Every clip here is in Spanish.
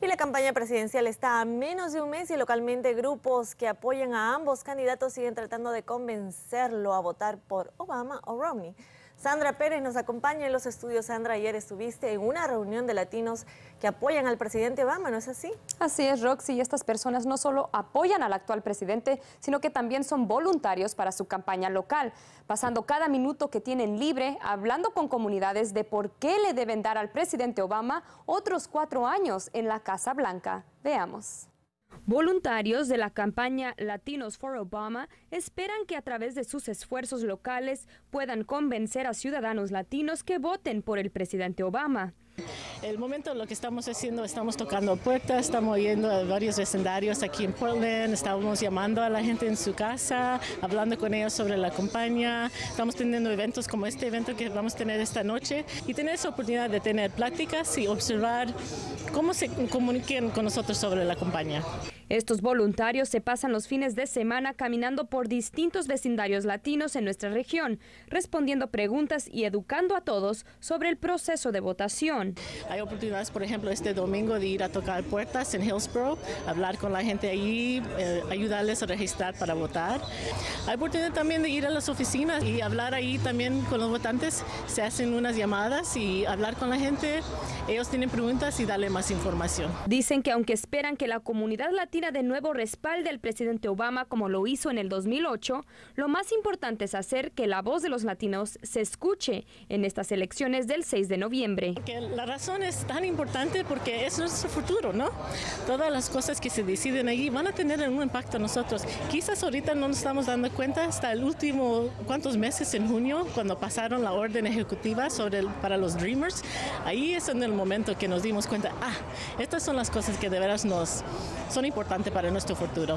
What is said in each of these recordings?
Y la campaña presidencial está a menos de un mes y localmente grupos que apoyan a ambos candidatos siguen tratando de convencerlo a votar por Obama o Romney. Sandra Pérez nos acompaña en los estudios. Sandra, ayer estuviste en una reunión de latinos que apoyan al presidente Obama, ¿no es así? Así es, Roxy, y estas personas no solo apoyan al actual presidente, sino que también son voluntarios para su campaña local, pasando cada minuto que tienen libre, hablando con comunidades de por qué le deben dar al presidente Obama otros 4 años en la Casa Blanca. Veamos. Voluntarios de la campaña Latinos for Obama esperan que a través de sus esfuerzos locales puedan convencer a ciudadanos latinos que voten por el presidente Obama. El momento lo que estamos haciendo, estamos tocando puertas, estamos yendo a varios vecindarios aquí en Portland, estamos llamando a la gente en su casa, hablando con ellos sobre la campaña, estamos teniendo eventos como este evento que vamos a tener esta noche y tener esa oportunidad de tener pláticas y observar cómo se comunican con nosotros sobre la campaña. Estos voluntarios se pasan los fines de semana caminando por distintos vecindarios latinos en nuestra región, respondiendo preguntas y educando a todos sobre el proceso de votación. Hay oportunidades, por ejemplo, este domingo de ir a tocar puertas en Hillsborough, hablar con la gente allí, ayudarles a registrar para votar. Hay oportunidad también de ir a las oficinas y hablar ahí también con los votantes. Se hacen unas llamadas y hablar con la gente. Ellos tienen preguntas y darle más información. Dicen que aunque esperan que la comunidad latina de nuevo respalde al presidente Obama como lo hizo en el 2008, lo más importante es hacer que la voz de los latinos se escuche en estas elecciones del 6 de noviembre. Porque la razón es tan importante porque es nuestro futuro, ¿no? Todas las cosas que se deciden allí van a tener un impacto en nosotros. Quizás ahorita no nos estamos dando cuenta hasta el último, ¿cuántos meses? En junio, cuando pasaron la orden ejecutiva para los Dreamers. Ahí es en el momento que nos dimos cuenta, estas son las cosas que de veras son importantes para nuestro futuro.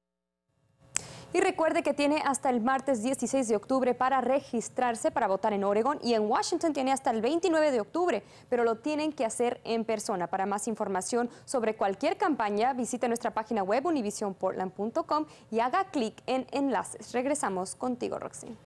Y recuerde que tiene hasta el martes 16 de octubre para registrarse para votar en Oregon y en Washington tiene hasta el 29 de octubre, pero lo tienen que hacer en persona. Para más información sobre cualquier campaña, visite nuestra página web univisionportland.com y haga clic en enlaces. Regresamos contigo, Roxy.